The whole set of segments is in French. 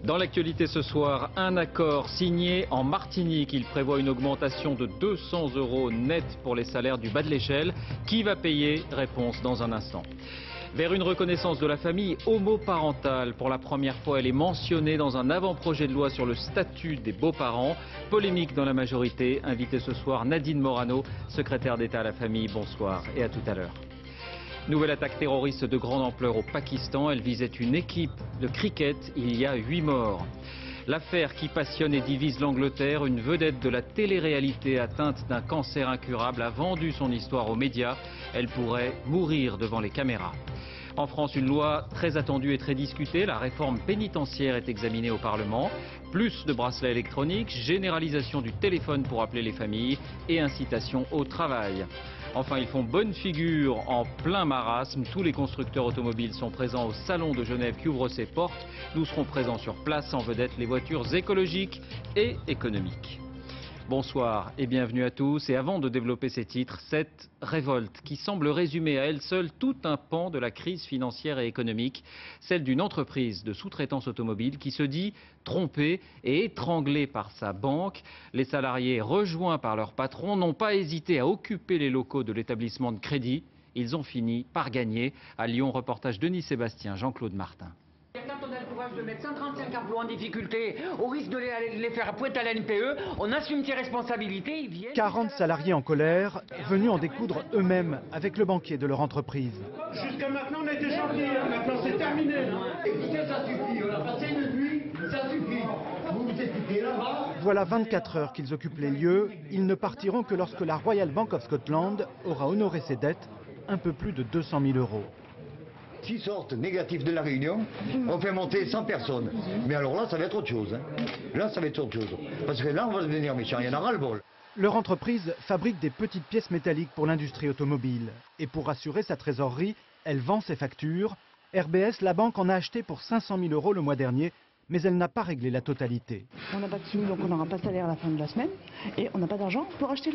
Dans l'actualité ce soir, un accord signé en Martinique. Il prévoit une augmentation de 200 € net pour les salaires du bas de l'échelle. Qui va payer? Réponse dans un instant. Vers une reconnaissance de la famille homoparentale. Pour la première fois, elle est mentionnée dans un avant-projet de loi sur le statut des beaux-parents. Polémique dans la majorité. Invitée ce soir, Nadine Morano, secrétaire d'État à la famille. Bonsoir et à tout à l'heure. Nouvelle attaque terroriste de grande ampleur au Pakistan. Elle visait une équipe de cricket. Il y a 8 morts. L'affaire qui passionne et divise l'Angleterre, une vedette de la télé-réalité atteinte d'un cancer incurable a vendu son histoire aux médias. Elle pourrait mourir devant les caméras. En France, une loi très attendue et très discutée. La réforme pénitentiaire est examinée au Parlement. Plus de bracelets électroniques, généralisation du téléphone pour appeler les familles et incitation au travail. Enfin, ils font bonne figure en plein marasme. Tous les constructeurs automobiles sont présents au Salon de Genève qui ouvre ses portes. Nous serons présents sur place, en vedette les voitures écologiques et économiques. Bonsoir et bienvenue à tous. Et avant de développer ces titres, cette révolte qui semble résumer à elle seule tout un pan de la crise financière et économique, celle d'une entreprise de sous-traitance automobile qui se dit trompée et étranglée par sa banque. Les salariés, rejoints par leur patron, n'ont pas hésité à occuper les locaux de l'établissement de crédit. Ils ont fini par gagner. À Lyon, reportage Denis Sébastien, Jean-Claude Martin. Quand on a le courage de mettre 135 emplois en difficulté, au risque de les faire pointer à la NPE, on assume ses responsabilités. Ils viennent... 40 salariés en colère, venus en découdre eux-mêmes avec le banquier de leur entreprise. Jusqu'à maintenant, on a été gentils, maintenant c'est terminé. Écoutez, ça suffit, on a passé une nuit, ça suffit. Vous vous écoutez là-bas. Voilà 24 heures qu'ils occupent les lieux. Ils ne partiront que lorsque la Royal Bank of Scotland aura honoré ses dettes, un peu plus de 200 000 €. S'ils sortent négatifs de la réunion, on fait monter 100 personnes. Mais alors là, ça va être autre chose. Là, ça va être autre chose. Parce que là, on va devenir méchant, il y en a ras-le-bol. Leur entreprise fabrique des petites pièces métalliques pour l'industrie automobile. Et pour rassurer sa trésorerie, elle vend ses factures. RBS, la banque, en a acheté pour 500 000 € le mois dernier, mais elle n'a pas réglé la totalité. On n'a pas de sous, donc on n'aura pas de salaire à la fin de la semaine. Et on n'a pas d'argent pour acheter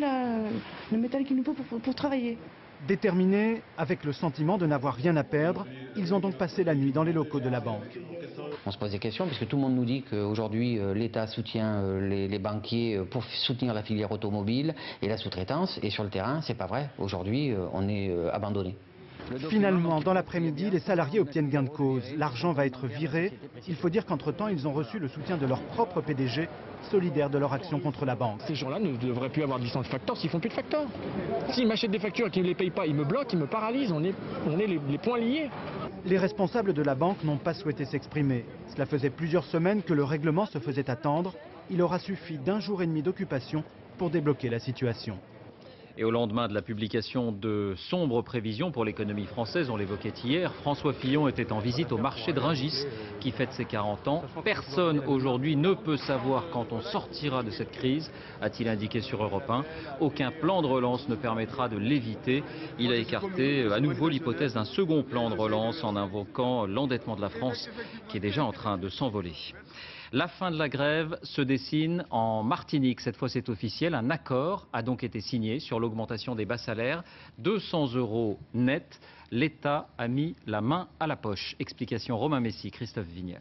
le métal qu'il nous faut pour travailler. Déterminés, avec le sentiment de n'avoir rien à perdre, ils ont donc passé la nuit dans les locaux de la banque. On se pose des questions puisque tout le monde nous dit qu'aujourd'hui l'État soutient les banquiers pour soutenir la filière automobile et la sous-traitance. Et sur le terrain, c'est pas vrai. Aujourd'hui, on est abandonné. Finalement, dans l'après-midi, les salariés obtiennent gain de cause. L'argent va être viré. Il faut dire qu'entre-temps, ils ont reçu le soutien de leur propre PDG, solidaire de leur action contre la banque. Ces gens-là ne devraient plus avoir de licence de facteur s'ils font plus de facteurs. S'ils m'achètent des factures et qu'ils ne les payent pas, ils me bloquent, ils me paralysent, on est les poings liés. Les responsables de la banque n'ont pas souhaité s'exprimer. Cela faisait plusieurs semaines que le règlement se faisait attendre. Il aura suffi d'1 jour et demi d'occupation pour débloquer la situation. Et au lendemain de la publication de sombres prévisions pour l'économie française, on l'évoquait hier, François Fillon était en visite au marché de Rungis qui fête ses 40 ans. Personne aujourd'hui ne peut savoir quand on sortira de cette crise, a-t-il indiqué sur Europe 1. Aucun plan de relance ne permettra de l'éviter. Il a écarté à nouveau l'hypothèse d'un second plan de relance en invoquant l'endettement de la France qui est déjà en train de s'envoler. La fin de la grève se dessine en Martinique. Cette fois, c'est officiel. Un accord a donc été signé sur l'augmentation des bas salaires. 200 € net. L'État a mis la main à la poche. Explication Romain Messi, Christophe Vignal.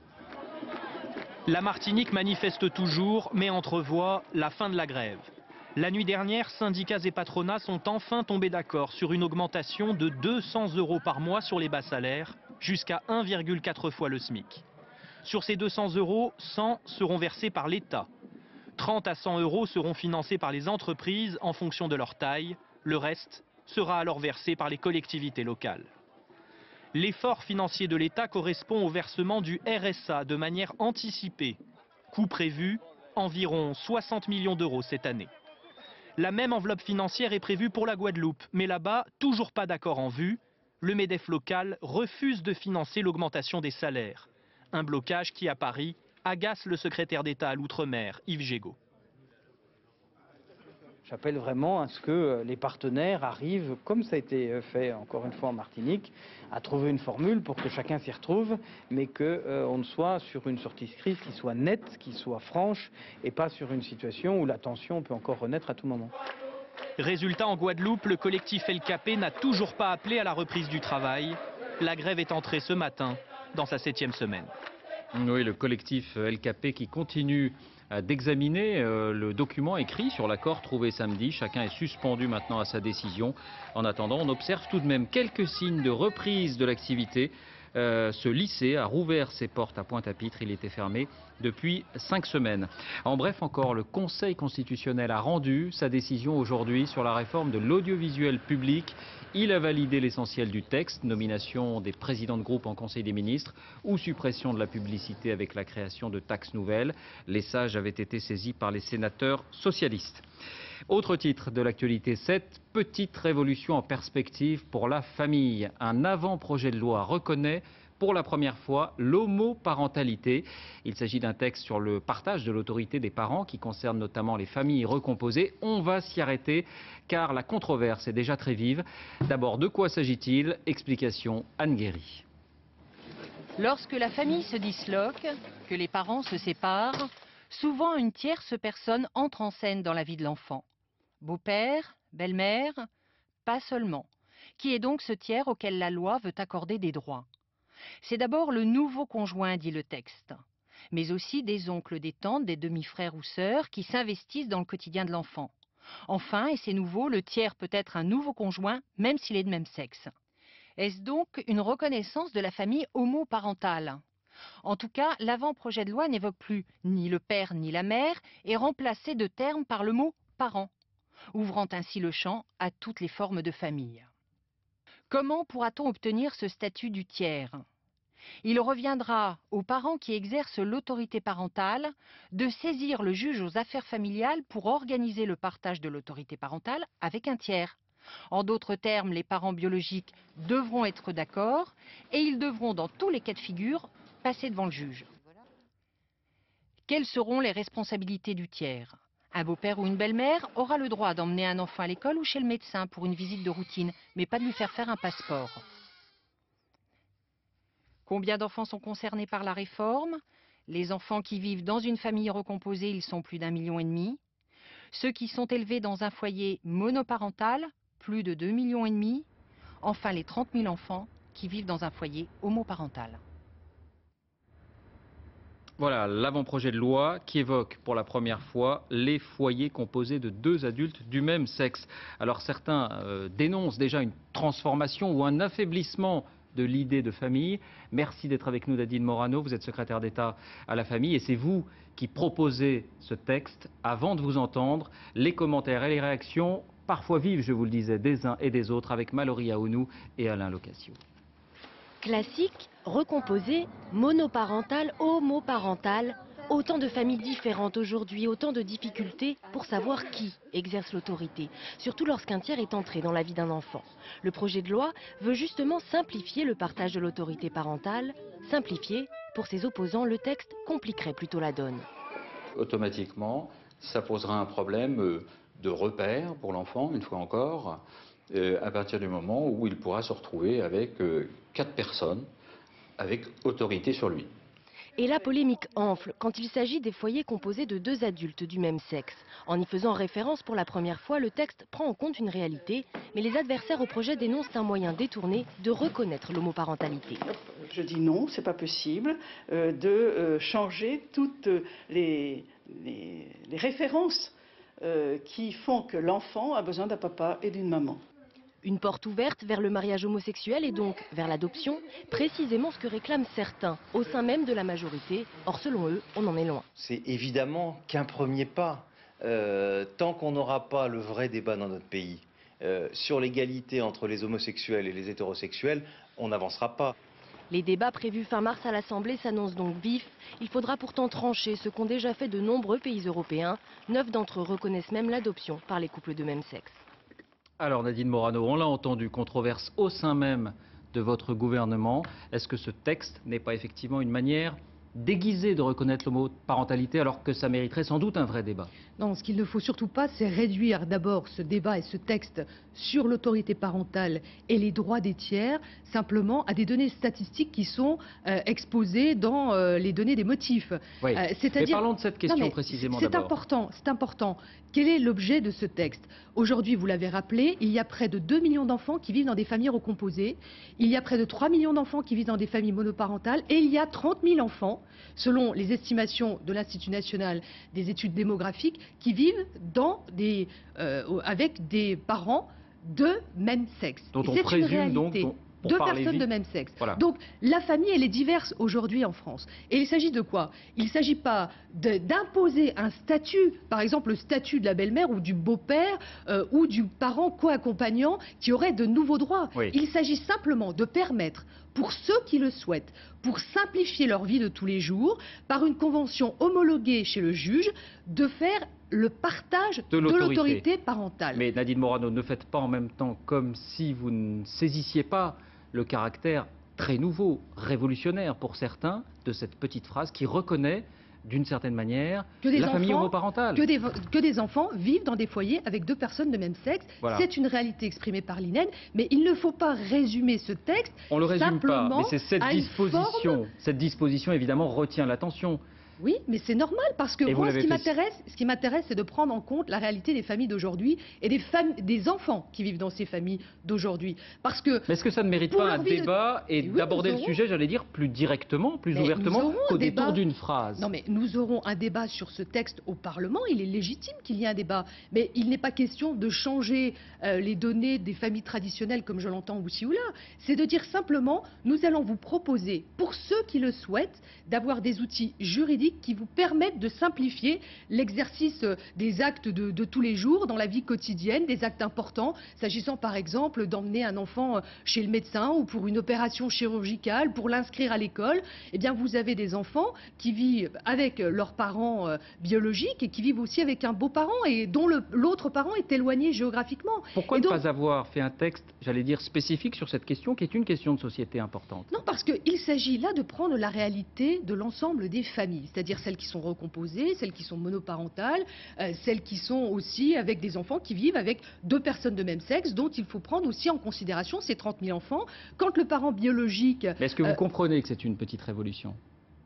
La Martinique manifeste toujours, mais entrevoit la fin de la grève. La nuit dernière, syndicats et patronats sont enfin tombés d'accord sur une augmentation de 200 € par mois sur les bas salaires, jusqu'à 1,4 fois le SMIC. Sur ces 200 €, 100 seront versés par l'État. 30 à 100 € seront financés par les entreprises en fonction de leur taille. Le reste sera alors versé par les collectivités locales. L'effort financier de l'État correspond au versement du RSA de manière anticipée. Coût prévu, environ 60 millions d'euros cette année. La même enveloppe financière est prévue pour la Guadeloupe, mais là-bas, toujours pas d'accord en vue. Le MEDEF local refuse de financer l'augmentation des salaires. Un blocage qui, à Paris, agace le secrétaire d'État à l'Outre-mer, Yves Gégaud. J'appelle vraiment à ce que les partenaires arrivent, comme ça a été fait encore une fois en Martinique, à trouver une formule pour que chacun s'y retrouve, mais qu'on ne soit sur une sortie de crise qui soit nette, qui soit franche, et pas sur une situation où la tension peut encore renaître à tout moment. Résultat, en Guadeloupe, le collectif LKP n'a toujours pas appelé à la reprise du travail. La grève est entrée ce matin dans sa 7e semaine. Oui, le collectif LKP qui continue d'examiner le document écrit sur l'accord trouvé samedi. Chacun est suspendu maintenant à sa décision. En attendant, on observe tout de même quelques signes de reprise de l'activité. Ce lycée a rouvert ses portes à Pointe-à-Pitre. Il était fermé depuis 5 semaines. En bref, encore, le Conseil constitutionnel a rendu sa décision aujourd'hui sur la réforme de l'audiovisuel public. Il a validé l'essentiel du texte, nomination des présidents de groupe en Conseil des ministres ou suppression de la publicité avec la création de taxes nouvelles. Les sages avaient été saisis par les sénateurs socialistes. Autre titre de l'actualité, cette petite révolution en perspective pour la famille. Un avant-projet de loi reconnaît pour la première fois l'homoparentalité. Il s'agit d'un texte sur le partage de l'autorité des parents qui concerne notamment les familles recomposées. On va s'y arrêter car la controverse est déjà très vive. D'abord, de quoi s'agit-il? Explication Anne Guéry. Lorsque la famille se disloque, que les parents se séparent, souvent une tierce personne entre en scène dans la vie de l'enfant. Beau-père, belle-mère, pas seulement. Qui est donc ce tiers auquel la loi veut accorder des droits? C'est d'abord le nouveau conjoint, dit le texte, mais aussi des oncles, des tantes, des demi-frères ou sœurs qui s'investissent dans le quotidien de l'enfant. Enfin, et c'est nouveau, le tiers peut être un nouveau conjoint, même s'il est de même sexe. Est-ce donc une reconnaissance de la famille homoparentale? En tout cas, l'avant-projet de loi n'évoque plus ni le père ni la mère et remplacé de termes par le mot « parent », ouvrant ainsi le champ à toutes les formes de famille. Comment pourra-t-on obtenir ce statut du tiers? Il reviendra aux parents qui exercent l'autorité parentale de saisir le juge aux affaires familiales pour organiser le partage de l'autorité parentale avec un tiers. En d'autres termes, les parents biologiques devront être d'accord et ils devront, dans tous les cas de figure, passer devant le juge. Quelles seront les responsabilités du tiers? Un beau-père ou une belle-mère aura le droit d'emmener un enfant à l'école ou chez le médecin pour une visite de routine, mais pas de lui faire faire un passeport. Combien d'enfants sont concernés par la réforme? Les enfants qui vivent dans une famille recomposée, ils sont plus d'1,5 million. Ceux qui sont élevés dans un foyer monoparental, plus de 2,5 millions. Enfin, les 30 000 enfants qui vivent dans un foyer homoparental. Voilà l'avant-projet de loi qui évoque pour la première fois les foyers composés de 2 adultes du même sexe. Alors certains dénoncent déjà une transformation ou un affaiblissement de l'idée de famille. Merci d'être avec nous, Nadine Morano. Vous êtes secrétaire d'État à la famille et c'est vous qui proposez ce texte. Avant de vous entendre, les commentaires et les réactions, parfois vives, je vous le disais, des uns et des autres, avec Mallory Aounou et Alain Locassio. Classique, recomposé, monoparental, homoparental, autant de familles différentes aujourd'hui, autant de difficultés pour savoir qui exerce l'autorité, surtout lorsqu'un tiers est entré dans la vie d'un enfant. Le projet de loi veut justement simplifier le partage de l'autorité parentale. Simplifier, pour ses opposants, le texte compliquerait plutôt la donne. Automatiquement, ça posera un problème de repère pour l'enfant, une fois encore, à partir du moment où il pourra se retrouver avec 4 personnes avec autorité sur lui. Et la polémique enfle quand il s'agit des foyers composés de 2 adultes du même sexe. En y faisant référence pour la première fois, le texte prend en compte une réalité, mais les adversaires au projet dénoncent un moyen détourné de reconnaître l'homoparentalité. Je dis non, c'est pas possible de changer toutes les références qui font que l'enfant a besoin d'un papa et d'une maman. Une porte ouverte vers le mariage homosexuel et donc vers l'adoption, précisément ce que réclament certains au sein même de la majorité. Or, selon eux, on en est loin. C'est évidemment qu'un premier pas. Tant qu'on n'aura pas le vrai débat dans notre pays sur l'égalité entre les homosexuels et les hétérosexuels, on n'avancera pas. Les débats prévus fin mars à l'Assemblée s'annoncent donc vifs. Il faudra pourtant trancher ce qu'ont déjà fait de nombreux pays européens. 9 d'entre eux reconnaissent même l'adoption par les couples de même sexe. Alors Nadine Morano, on l'a entendu, controverse au sein même de votre gouvernement. Est-ce que ce texte n'est pas effectivement une manière déguisée de reconnaître l'homoparentalité alors que ça mériterait sans doute un vrai débat? Non, ce qu'il ne faut surtout pas, c'est réduire d'abord ce débat et ce texte sur l'autorité parentale et les droits des tiers simplement à des données statistiques qui sont exposées dans les données des motifs. Oui. Mais parlons de cette question précisément d'abord. C'est important. Quel est l'objet de ce texte? Aujourd'hui, vous l'avez rappelé, il y a près de 2 millions d'enfants qui vivent dans des familles recomposées, il y a près de 3 millions d'enfants qui vivent dans des familles monoparentales et il y a 30 000 enfants, selon les estimations de l'Institut national des études démographiques, qui vivent avec des parents de même sexe. Dont on présume donc... Deux personnes de même sexe. Voilà. Donc la famille, elle est diverse aujourd'hui en France. Et il s'agit de quoi? Il ne s'agit pas d'imposer un statut, par exemple le statut de la belle-mère ou du beau-père ou du parent co-accompagnant qui aurait de nouveaux droits. Oui. Il s'agit simplement de permettre, pour ceux qui le souhaitent, pour simplifier leur vie de tous les jours, par une convention homologuée chez le juge, de faire le partage de l'autorité parentale. Mais Nadine Morano, ne faites pas en même temps comme si vous ne saisissiez pas le caractère très nouveau, révolutionnaire pour certains, de cette petite phrase qui reconnaît d'une certaine manière la famille homoparentale. Que des enfants vivent dans des foyers avec deux personnes de même sexe. Voilà. C'est une réalité exprimée par l'INEN, mais il ne faut pas résumer ce texte. On le résume pas, mais c'est cette disposition. Cette disposition évidemment retient l'attention. Oui, mais c'est normal parce que moi, ce qui m'intéresse, c'est de prendre en compte la réalité des familles d'aujourd'hui et des enfants qui vivent dans ces familles d'aujourd'hui. Parce que. Mais est-ce que ça ne mérite pas un débat et d'aborder le sujet, j'allais dire, plus directement, plus ouvertement qu'au détour d'une phrase? Non, mais nous aurons un débat sur ce texte au Parlement. Il est légitime qu'il y ait un débat, mais il n'est pas question de changer les données des familles traditionnelles comme je l'entends ici ou là. C'est de dire simplement, nous allons vous proposer, pour ceux qui le souhaitent, d'avoir des outils juridiques qui vous permettent de simplifier l'exercice des actes de tous les jours dans la vie quotidienne, des actes importants, s'agissant par exemple d'emmener un enfant chez le médecin ou pour une opération chirurgicale, pour l'inscrire à l'école. Eh bien, vous avez des enfants qui vivent avec leurs parents biologiques et qui vivent aussi avec un beau-parent et dont l'autre parent est éloigné géographiquement. Pourquoi ne pas avoir fait un texte, j'allais dire, spécifique sur cette question qui est une question de société importante? Non, parce qu'il s'agit là de prendre la réalité de l'ensemble des familles, c'est-à-dire celles qui sont recomposées, celles qui sont monoparentales, celles qui sont aussi avec des enfants qui vivent avec deux personnes de même sexe, dont il faut prendre aussi en considération ces 30 000 enfants. Quand le parent biologique... Mais est-ce que vous comprenez que c'est une petite révolution?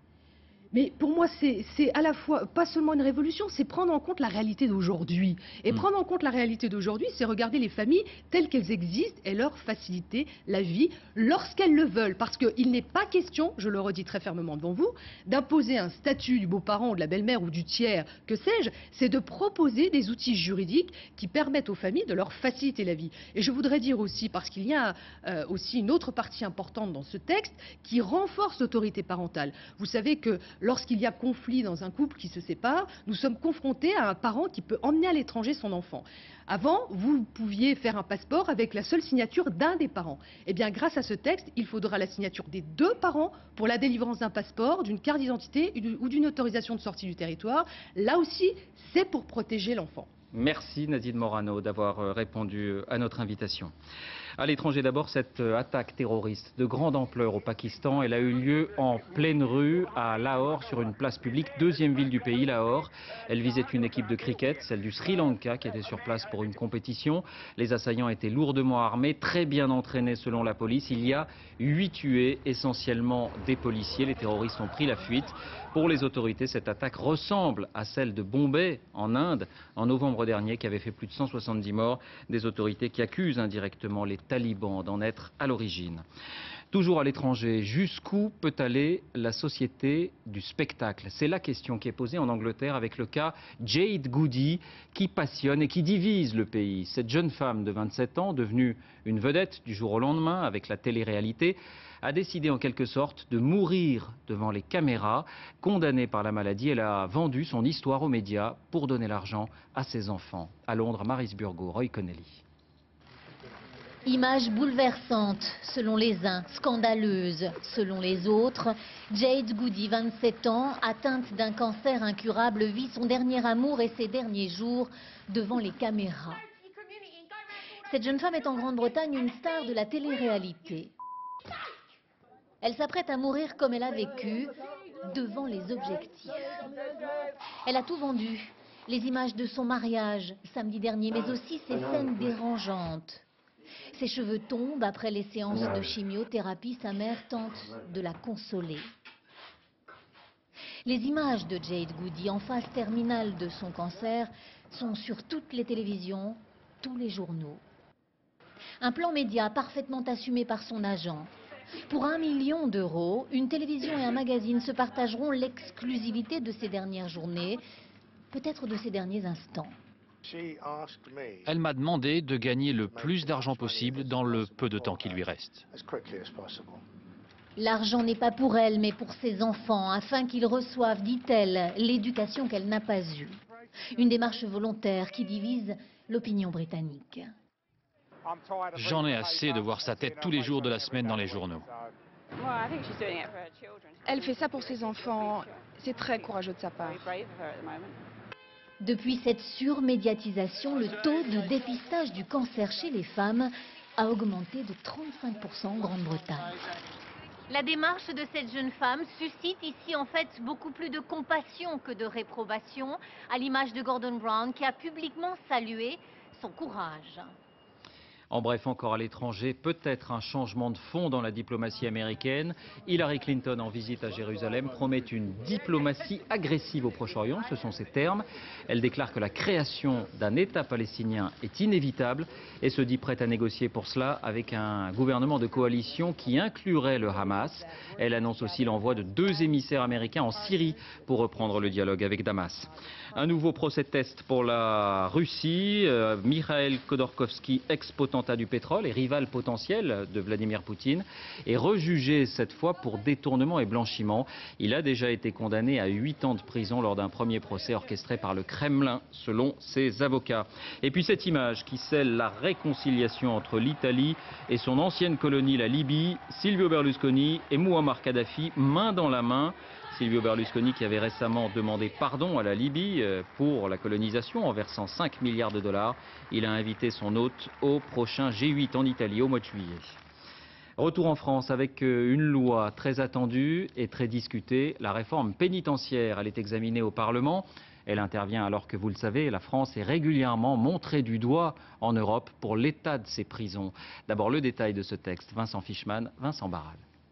Mais pour moi, c'est à la fois, pas seulement une révolution, c'est prendre en compte la réalité d'aujourd'hui. Et prendre en compte la réalité d'aujourd'hui, c'est regarder les familles telles qu'elles existent et leur faciliter la vie lorsqu'elles le veulent. Parce qu'il n'est pas question, je le redis très fermement devant vous, d'imposer un statut du beau-parent ou de la belle-mère ou du tiers, que sais-je, c'est de proposer des outils juridiques qui permettent aux familles de leur faciliter la vie. Et je voudrais dire aussi, parce qu'il y a aussi une autre partie importante dans ce texte qui renforce l'autorité parentale. Vous savez que lorsqu'il y a conflit dans un couple qui se sépare, nous sommes confrontés à un parent qui peut emmener à l'étranger son enfant. Avant, vous pouviez faire un passeport avec la seule signature d'un des parents. Eh bien, grâce à ce texte, il faudra la signature des deux parents pour la délivrance d'un passeport, d'une carte d'identité ou d'une autorisation de sortie du territoire. Là aussi, c'est pour protéger l'enfant. Merci Nadine Morano d'avoir répondu à notre invitation. À l'étranger d'abord, cette attaque terroriste de grande ampleur au Pakistan, elle a eu lieu en pleine rue à Lahore, sur une place publique, deuxième ville du pays, Lahore. Elle visait une équipe de cricket, celle du Sri Lanka, qui était sur place pour une compétition. Les assaillants étaient lourdement armés, très bien entraînés selon la police. Il y a 8 tués, essentiellement des policiers. Les terroristes ont pris la fuite. Pour les autorités, cette attaque ressemble à celle de Bombay, en Inde, en novembre dernier, qui avait fait plus de 170 morts. Des autorités qui accusent indirectement les talibans d'en être à l'origine. Toujours à l'étranger, jusqu'où peut aller la société du spectacle? C'est la question qui est posée en Angleterre avec le cas Jade Goody, qui passionne et qui divise le pays. Cette jeune femme de 27 ans, devenue une vedette du jour au lendemain avec la télé-réalité, a décidé en quelque sorte de mourir devant les caméras. Condamnée par la maladie, elle a vendu son histoire aux médias pour donner l'argent à ses enfants. À Londres, Marisburgo, Roy Connelly. Image bouleversante selon les uns, scandaleuse selon les autres. Jade Goody, 27 ans, atteinte d'un cancer incurable, vit son dernier amour et ses derniers jours devant les caméras. Cette jeune femme est en Grande-Bretagne une star de la télé-réalité. Elle s'apprête à mourir comme elle a vécu, devant les objectifs. Elle a tout vendu. Les images de son mariage samedi dernier, mais aussi ces scènes dérangeantes. Ses cheveux tombent après les séances de chimiothérapie. Sa mère tente de la consoler. Les images de Jade Goody en phase terminale de son cancer sont sur toutes les télévisions, tous les journaux. Un plan média parfaitement assumé par son agent. Pour 1 million d'euros, une télévision et un magazine se partageront l'exclusivité de ces dernières journées, peut-être de ces derniers instants. Elle m'a demandé de gagner le plus d'argent possible dans le peu de temps qui lui reste. L'argent n'est pas pour elle, mais pour ses enfants, afin qu'ils reçoivent, dit-elle, l'éducation qu'elle n'a pas eue. Une démarche volontaire qui divise l'opinion britannique. J'en ai assez de voir sa tête tous les jours de la semaine dans les journaux. Elle fait ça pour ses enfants. C'est très courageux de sa part. Depuis cette surmédiatisation, le taux de dépistage du cancer chez les femmes a augmenté de 35% en Grande-Bretagne. La démarche de cette jeune femme suscite ici en fait beaucoup plus de compassion que de réprobation, à l'image de Gordon Brown qui a publiquement salué son courage. En bref, encore à l'étranger, peut-être un changement de fond dans la diplomatie américaine. Hillary Clinton, en visite à Jérusalem, promet une diplomatie agressive au Proche-Orient, ce sont ses termes. Elle déclare que la création d'un État palestinien est inévitable et se dit prête à négocier pour cela avec un gouvernement de coalition qui inclurait le Hamas. Elle annonce aussi l'envoi de 2 émissaires américains en Syrie pour reprendre le dialogue avec Damas. Un nouveau procès test pour la Russie. Mikhail Khodorkovsky, ex-potentat du pétrole et rival potentiel de Vladimir Poutine, est rejugé cette fois pour détournement et blanchiment. Il a déjà été condamné à 8 ans de prison lors d'un premier procès orchestré par le Kremlin, selon ses avocats. Et puis cette image qui scelle la réconciliation entre l'Italie et son ancienne colonie, la Libye, Silvio Berlusconi et Muammar Kadhafi, main dans la main. Silvio Berlusconi qui avait récemment demandé pardon à la Libye pour la colonisation en versant 5 milliards de dollars. Il a invité son hôte au prochain G8 en Italie au mois de juillet. Retour en France avec une loi très attendue et très discutée, la réforme pénitentiaire. Elle est examinée au Parlement. Elle intervient alors que, vous le savez, la France est régulièrement montrée du doigt en Europe pour l'état de ses prisons. D'abord le détail de ce texte. Vincent Fischmann, Vincent Barral.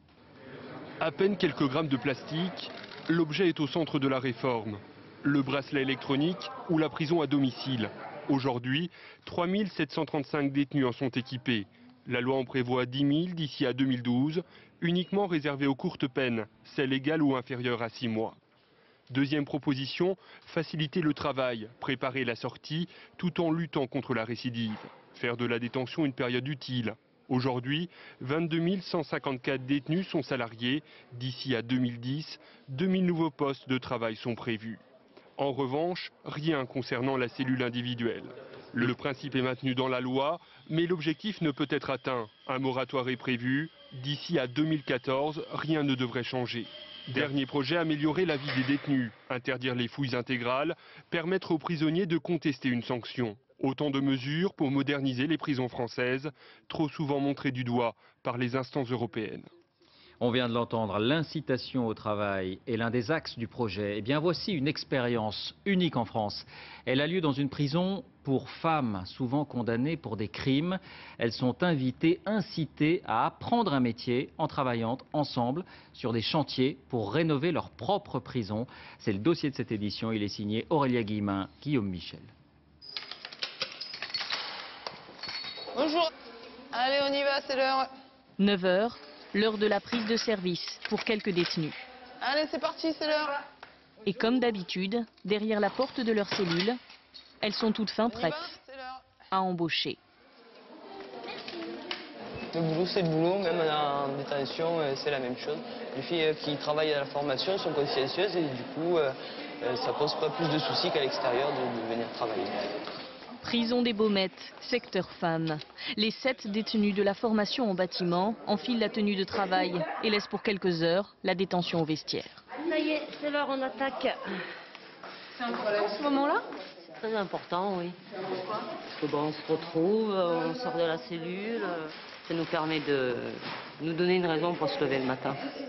À peine quelques grammes de plastique, l'objet est au centre de la réforme. Le bracelet électronique ou la prison à domicile. Aujourd'hui, 3 735 détenus en sont équipés. La loi en prévoit 10 000 d'ici à 2012, uniquement réservées aux courtes peines, celles égales ou inférieures à 6 mois. Deuxième proposition, faciliter le travail, préparer la sortie tout en luttant contre la récidive. Faire de la détention une période utile. Aujourd'hui, 22 154 détenus sont salariés. D'ici à 2010, 2000 nouveaux postes de travail sont prévus. En revanche, rien concernant la cellule individuelle. Le principe est maintenu dans la loi, mais l'objectif ne peut être atteint. Un moratoire est prévu. D'ici à 2014, rien ne devrait changer. Dernier projet, améliorer la vie des détenus, interdire les fouilles intégrales, permettre aux prisonniers de contester une sanction. Autant de mesures pour moderniser les prisons françaises, trop souvent montrées du doigt par les instances européennes. On vient de l'entendre, l'incitation au travail est l'un des axes du projet. Eh bien, voici une expérience unique en France. Elle a lieu dans une prison pour femmes, souvent condamnées pour des crimes. Elles sont invitées, incitées à apprendre un métier en travaillant ensemble sur des chantiers pour rénover leur propre prison. C'est le dossier de cette édition. Il est signé Aurélia Guillemin, Guillaume Michel. Bonjour. Allez, on y va, c'est l'heure. 9 h, l'heure de la prise de service pour quelques détenus. Allez, c'est parti, c'est l'heure. Et comme d'habitude, derrière la porte de leur cellule, elles sont toutes fin prêtes à embaucher. Le boulot, c'est le boulot, même en détention, c'est la même chose. Les filles qui travaillent à la formation sont consciencieuses et du coup, ça pose pas plus de soucis qu'à l'extérieur de venir travailler. Prison des Baumettes, secteur femmes. Les 7 détenus de la formation en bâtiment enfilent la tenue de travail et laissent pour quelques heures la détention au vestiaire. Ça y est, c'est l'heure, on attaque. C'est important ce moment-là? C'est très important, oui. Parce que bon, on se retrouve, on sort de la cellule, ça nous permet de nous donner une raison pour se lever le matin.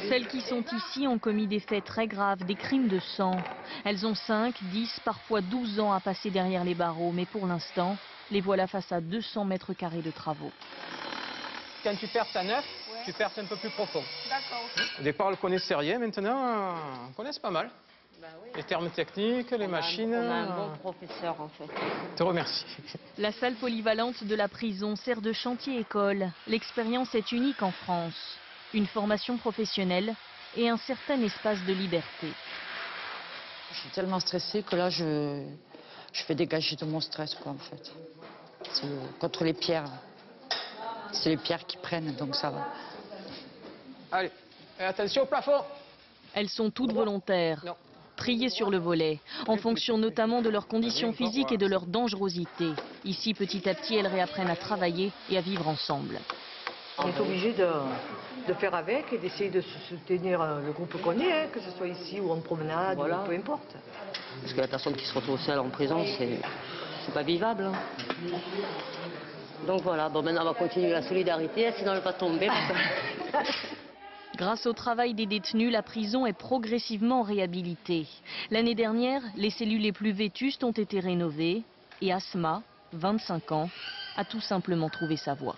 Celles qui sont ici ont commis des faits très graves, des crimes de sang. Elles ont 5, 10, parfois 12 ans à passer derrière les barreaux, mais pour l'instant, les voilà face à 200 mètres carrés de travaux. Quand tu perces à neuf, tu perces un peu plus profond. D'accord. Au départ, on ne connaissait rien, maintenant, on connaît pas mal. Les termes techniques, les machines... On a un bon professeur, en fait. Je te remercie. La salle polyvalente de la prison sert de chantier-école. L'expérience est unique en France. Une formation professionnelle et un certain espace de liberté. Je suis tellement stressée que là, je fais dégager de mon stress, quoi, en fait. C'est contre les pierres. C'est les pierres qui prennent, donc ça va. Allez, et attention au plafond. Elles sont toutes volontaires. Triées sur le volet, en fonction notamment de leurs conditions physiques et de leur dangerosité. Ici, petit à petit, elles réapprennent à travailler et à vivre ensemble. On est obligé de faire avec et d'essayer de soutenir le groupe qu'on est, que ce soit ici ou en promenade, Voilà. ou peu importe. Parce que la personne qui se retrouve seule en prison, c'est pas vivable. Hein. Donc voilà, bon, maintenant on va continuer la solidarité, sinon elle va tomber. Grâce au travail des détenus, la prison est progressivement réhabilitée. L'année dernière, les cellules les plus vétustes ont été rénovées et Asma, 25 ans, a tout simplement trouvé sa voie.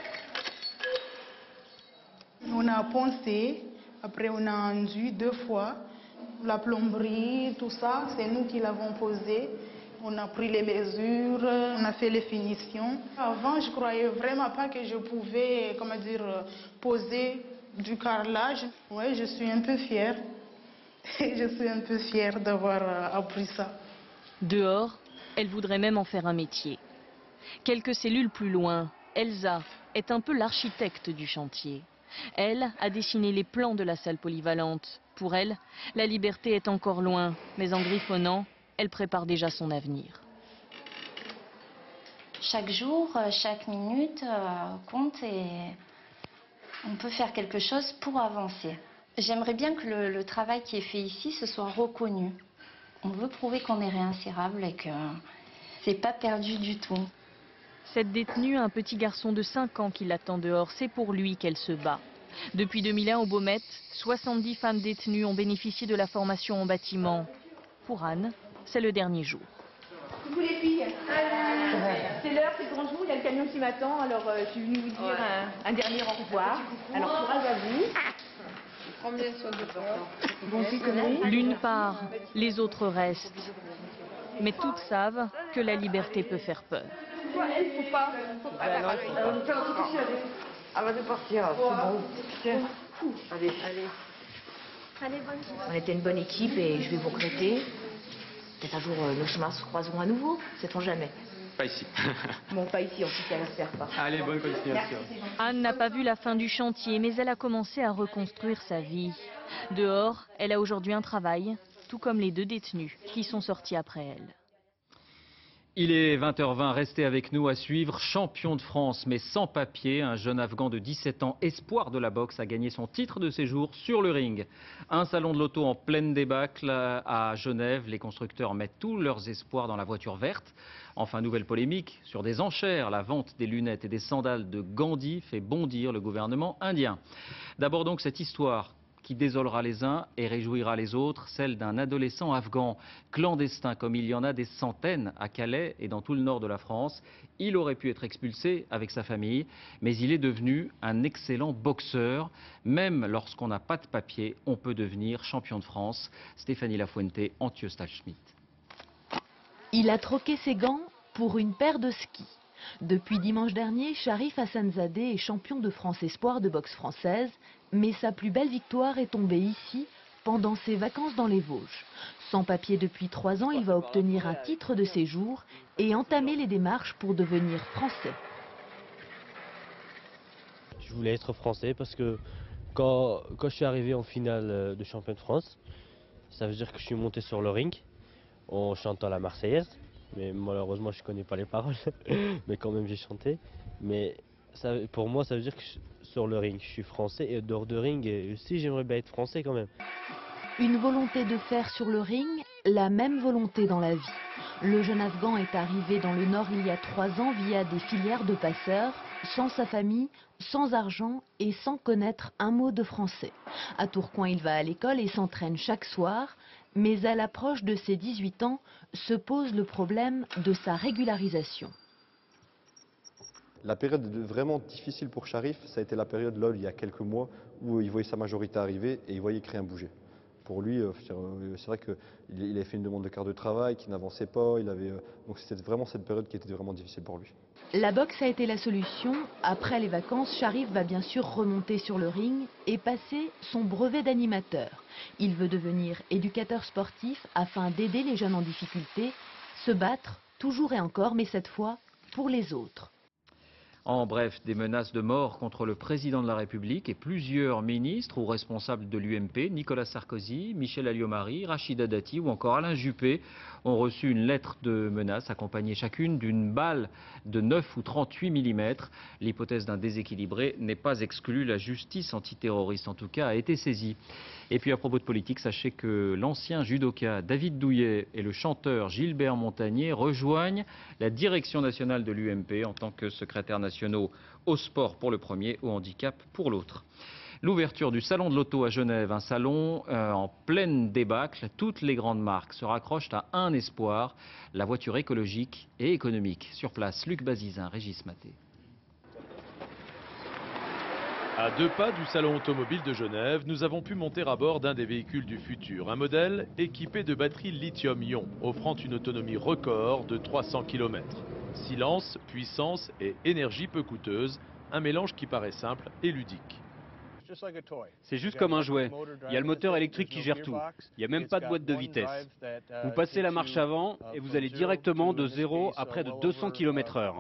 On a pensé, après on a enduit 2 fois, la plomberie, tout ça, c'est nous qui l'avons posé. On a pris les mesures, on a fait les finitions. Avant, je ne croyais vraiment pas que je pouvais, comment dire, poser du carrelage. Oui, je suis un peu fière. Je suis un peu fière d'avoir appris ça. Dehors, elle voudrait même en faire un métier. Quelques cellules plus loin, Elsa est un peu l'architecte du chantier. Elle a dessiné les plans de la salle polyvalente. Pour elle, la liberté est encore loin, mais en griffonnant, elle prépare déjà son avenir. Chaque jour, chaque minute compte et on peut faire quelque chose pour avancer. J'aimerais bien que le travail qui est fait ici, ce soit reconnu. On veut prouver qu'on est réinsérable et que c'est pas perdu du tout. Cette détenue a un petit garçon de 5 ans qui l'attend dehors. C'est pour lui qu'elle se bat. Depuis 2001 au Baumette, 70 femmes détenues ont bénéficié de la formation en bâtiment. Pour Anne, c'est le dernier jour. Coucou les filles. C'est l'heure, c'est le grand jour, il y a le camion qui m'attend, alors je suis venue vous dire un dernier au revoir. Alors courage à vous. Prends bien soin de toi. L'une part, les autres restent. Mais toutes savent que la liberté peut faire peur. Elle, faut pas. Elle va partir, c'est bon. Tiens. Allez. On était une bonne équipe et je vais vous regretter. Peut-être un jour nos chemins se croiseront à nouveau, sait-on jamais. Pas ici. Bon, pas ici, en tout cas, j'espère pas. Allez, bonne continuation. Anne n'a pas vu la fin du chantier, mais elle a commencé à reconstruire sa vie. Dehors, elle a aujourd'hui un travail, tout comme les 2 détenus qui sont sortis après elle. Il est 20h20, restez avec nous à suivre. Champion de France mais sans papier, un jeune Afghan de 17 ans, espoir de la boxe, a gagné son titre de séjour sur le ring. Un salon de l'auto en pleine débâcle à Genève. Les constructeurs mettent tous leurs espoirs dans la voiture verte. Enfin, nouvelle polémique sur des enchères. La vente des lunettes et des sandales de Gandhi fait bondir le gouvernement indien. D'abord donc cette histoire qui désolera les uns et réjouira les autres, celle d'un adolescent afghan clandestin, comme il y en a des centaines à Calais et dans tout le nord de la France. Il aurait pu être expulsé avec sa famille, mais il est devenu un excellent boxeur. Même lorsqu'on n'a pas de papier, on peut devenir champion de France. Stéphanie Lafuente, Antje Stahlschmidt. Il a troqué ses gants pour une paire de skis. Depuis dimanche dernier, Sharif Hassanzadeh est champion de France espoir de boxe française, mais sa plus belle victoire est tombée ici, pendant ses vacances dans les Vosges. Sans papier depuis 3 ans, il va obtenir un titre de séjour et entamer les démarches pour devenir français. Je voulais être français parce que quand je suis arrivé en finale de champion de France, ça veut dire que je suis monté sur le ring en chantant la Marseillaise. Mais malheureusement, je ne connais pas les paroles, mais quand même j'ai chanté. Mais ça, pour moi, ça veut dire que sur le ring, je suis français et dehors de ring, et aussi j'aimerais bien être français quand même. Une volonté de faire sur le ring, la même volonté dans la vie. Le jeune Afghan est arrivé dans le Nord il y a 3 ans via des filières de passeurs. sans sa famille, sans argent et sans connaître un mot de français. À Tourcoing, il va à l'école et s'entraîne chaque soir. Mais à l'approche de ses 18 ans, se pose le problème de sa régularisation. La période vraiment difficile pour Sharif, ça a été la période là, il y a quelques mois, où il voyait sa majorité arriver et il voyait que rien bougeait. Pour lui, c'est vrai qu'il avait fait une demande de carte de travail, qui n'avançait pas, donc c'était vraiment cette période qui était vraiment difficile pour lui. La boxe a été la solution. Après les vacances, Sharif va bien sûr remonter sur le ring et passer son brevet d'animateur. Il veut devenir éducateur sportif afin d'aider les jeunes en difficulté, se battre toujours et encore, mais cette fois pour les autres. En bref, des menaces de mort contre le président de la République et plusieurs ministres ou responsables de l'UMP, Nicolas Sarkozy, Michel Alliot-Marie, Rachida Dati ou encore Alain Juppé, ont reçu une lettre de menace accompagnée chacune d'une balle de 9 ou 38 mm. L'hypothèse d'un déséquilibré n'est pas exclue. La justice antiterroriste, en tout cas, a été saisie. Et puis à propos de politique, sachez que l'ancien judoka David Douillet et le chanteur Gilbert Montagnier rejoignent la direction nationale de l'UMP en tant que secrétaires nationaux au sport pour le premier, au handicap pour l'autre. L'ouverture du salon de l'auto à Genève, un salon en pleine débâcle. Toutes les grandes marques se raccrochent à un espoir, la voiture écologique et économique. Sur place, Luc Bazizin, Régis Maté. À 2 pas du salon automobile de Genève, nous avons pu monter à bord d'un des véhicules du futur. Un modèle équipé de batteries lithium-ion, offrant une autonomie record de 300 km. Silence, puissance et énergie peu coûteuse, un mélange qui paraît simple et ludique. C'est juste comme un jouet. Il y a le moteur électrique qui gère tout. Il n'y a même pas de boîte de vitesse. Vous passez la marche avant et vous allez directement de 0 à près de 200 km/h.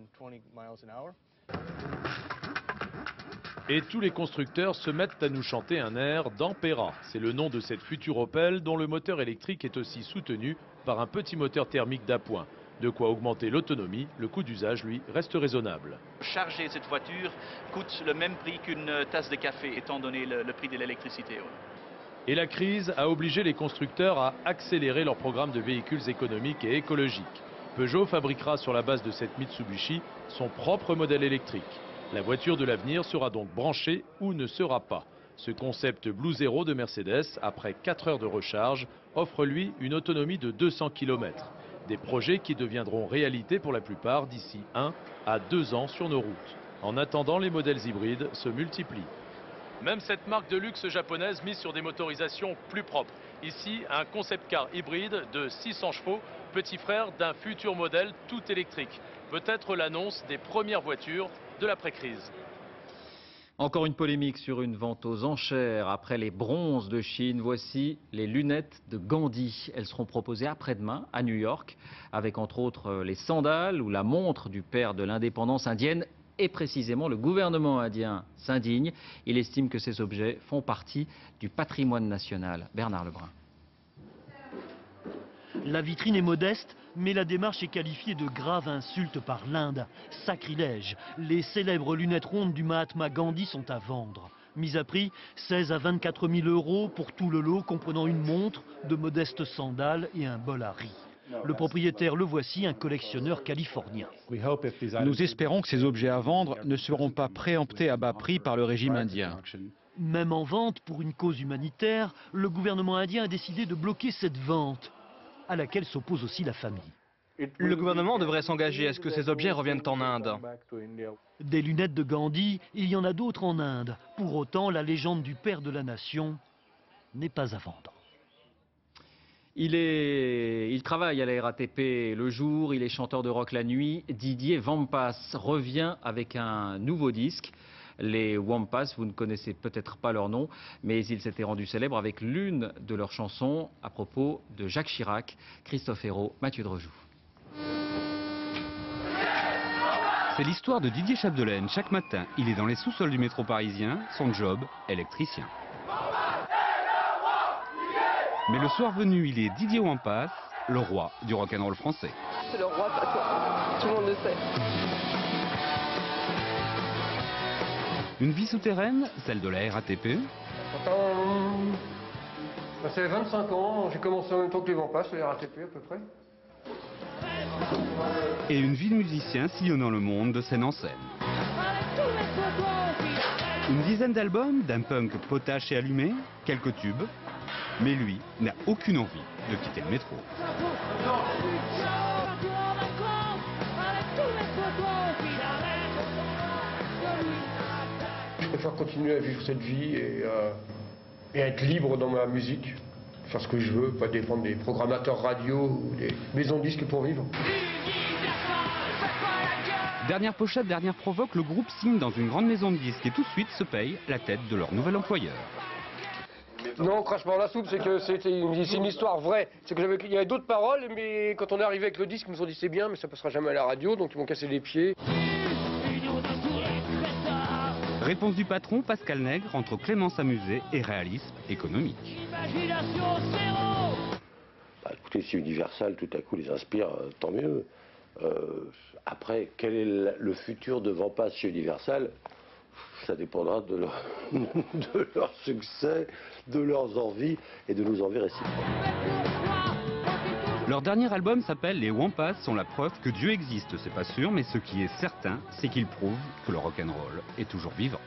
Et tous les constructeurs se mettent à nous chanter un air d'Ampera. C'est le nom de cette future Opel dont le moteur électrique est aussi soutenu par un petit moteur thermique d'appoint. De quoi augmenter l'autonomie, le coût d'usage, lui, reste raisonnable. Charger cette voiture coûte le même prix qu'une tasse de café, étant donné le prix de l'électricité. Et la crise a obligé les constructeurs à accélérer leur programme de véhicules économiques et écologiques. Peugeot fabriquera sur la base de cette Mitsubishi son propre modèle électrique. La voiture de l'avenir sera donc branchée ou ne sera pas. Ce concept Blue Zero de Mercedes, après 4 heures de recharge, offre lui une autonomie de 200 km. Des projets qui deviendront réalité pour la plupart d'ici 1 à 2 ans sur nos routes. En attendant, les modèles hybrides se multiplient. Même cette marque de luxe japonaise mise sur des motorisations plus propres. Ici, un concept car hybride de 600 chevaux, petit frère d'un futur modèle tout électrique. Peut-être l'annonce des premières voitures de l'après-crise. Encore une polémique sur une vente aux enchères. Après les bronzes de Chine, voici les lunettes de Gandhi. Elles seront proposées après-demain à New York, avec entre autres les sandales ou la montre du père de l'indépendance indienne. Et précisément, le gouvernement indien s'indigne. Il estime que ces objets font partie du patrimoine national. Bernard Lebrun. La vitrine est modeste, mais la démarche est qualifiée de grave insulte par l'Inde. Sacrilège. Les célèbres lunettes rondes du Mahatma Gandhi sont à vendre. Mise à prix 16 à 24 000 € pour tout le lot, comprenant une montre, de modestes sandales et un bol à riz. Le propriétaire, le voici, un collectionneur californien. Nous espérons que ces objets à vendre ne seront pas préemptés à bas prix par le régime indien. Même en vente pour une cause humanitaire, le gouvernement indien a décidé de bloquer cette vente, à laquelle s'oppose aussi la famille. Le gouvernement devrait s'engager à ce que ces objets reviennent en Inde. Des lunettes de Gandhi, il y en a d'autres en Inde. Pour autant, la légende du père de la nation n'est pas à vendre. Il travaille à la RATP le jour, il est chanteur de rock la nuit. Didier Wampas revient avec un nouveau disque. Les Wampas, vous ne connaissez peut-être pas leur nom, mais ils s'étaient rendus célèbres avec l'une de leurs chansons à propos de Jacques Chirac. Christophe Hérault, Mathieu Drejoux. C'est l'histoire de Didier Chapdelaine. Chaque matin, il est dans les sous-sols du métro parisien. Son job, électricien. Mais le soir venu, il est Didier Wampas, le roi du rock'n'roll français. C'est le roi, pas toi. Tout le monde le sait. Une vie souterraine, celle de la RATP. Ça fait 25 ans, j'ai commencé en même temps que les Wampas, la RATP à peu près. Et une vie de musicien sillonnant le monde de scène en scène. Une dizaine d'albums, d'un punk potache et allumé, quelques tubes, mais lui n'a aucune envie de quitter le métro. Je préfère continuer à vivre cette vie et être libre dans ma musique, faire ce que je veux, pas dépendre des programmateurs radio ou des maisons de disques pour vivre. Dernière pochette, dernière provoque, le groupe signe dans une grande maison de disques et tout de suite se paye la tête de leur nouvel employeur. Non, crache pas dans la soupe, c'est que c'est une histoire vraie. C'est que il y avait d'autres paroles, mais quand on est arrivé avec le disque, ils nous ont dit c'est bien, mais ça passera jamais à la radio, donc ils m'ont cassé les pieds. Réponse du patron, Pascal Nègre, entre clémence amusée et réalisme économique. Bah, écoutez, si Universal tout à coup les inspire, tant mieux. Après, quel est le futur de Vampas chez Universal? Ça dépendra de leur succès, de leurs envies et de nos envies réciproques. Leur dernier album s'appelle Les Wampas sont la preuve que Dieu existe, c'est pas sûr, mais ce qui est certain, c'est qu'ils prouvent que le rock'n'roll est toujours vivant.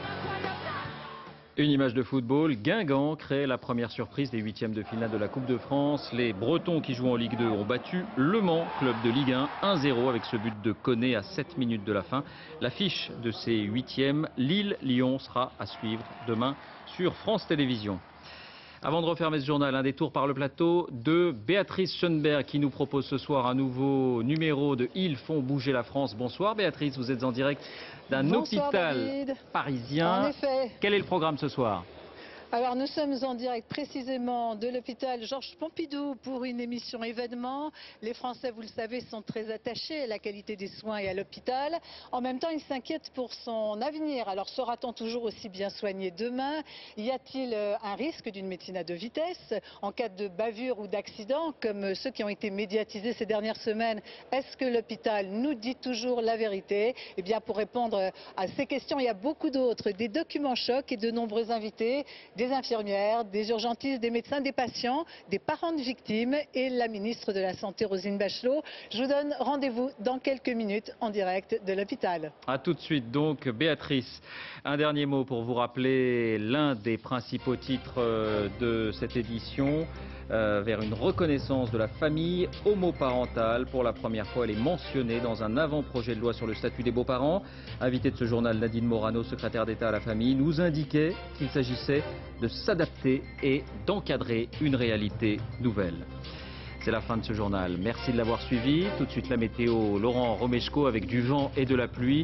Une image de football, Guingamp crée la première surprise des huitièmes de finale de la Coupe de France. Les Bretons qui jouent en Ligue 2 ont battu Le Mans, club de Ligue 1, 1-0 avec ce but de Koné à 7 minutes de la fin. L'affiche de ces huitièmes, Lille-Lyon, sera à suivre demain sur France Télévisions. Avant de refermer ce journal, un détour par le plateau de Béatrice Schoenberg qui nous propose ce soir un nouveau numéro de Ils font bouger la France. Bonsoir Béatrice, vous êtes en direct d'un hôpital David. parisien. En effet. Quel est le programme ce soir ? Alors nous sommes en direct précisément de l'hôpital Georges Pompidou pour une émission événement. Les Français, vous le savez, sont très attachés à la qualité des soins et à l'hôpital. En même temps, ils s'inquiètent pour son avenir. Alors sera-t-on toujours aussi bien soigné demain? Y a-t-il un risque d'une médecine à deux vitesses en cas de bavure ou d'accident comme ceux qui ont été médiatisés ces dernières semaines? Est-ce que l'hôpital nous dit toujours la vérité? Eh bien, pour répondre à ces questions, il y a beaucoup d'autres, des documents chocs et de nombreux invités, des infirmières, des urgentistes, des médecins, des patients, des parents de victimes et la ministre de la Santé, Roselyne Bachelot. Je vous donne rendez-vous dans quelques minutes en direct de l'hôpital. A tout de suite donc, Béatrice. Un dernier mot pour vous rappeler l'un des principaux titres de cette édition. Vers une reconnaissance de la famille homoparentale. Pour la première fois, elle est mentionnée dans un avant-projet de loi sur le statut des beaux-parents. Invité de ce journal, Nadine Morano, secrétaire d'État à la famille, nous indiquait qu'il s'agissait de s'adapter et d'encadrer une réalité nouvelle. C'est la fin de ce journal. Merci de l'avoir suivi. Tout de suite la météo, Laurent Romeshko avec du vent et de la pluie.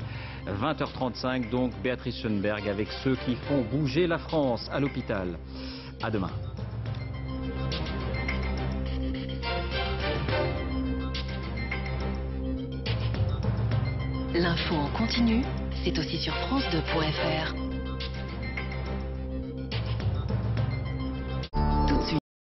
20h35 donc, Béatrice Schoenberg avec ceux qui font bouger la France à l'hôpital. À demain. L'info en continu, c'est aussi sur France2.fr.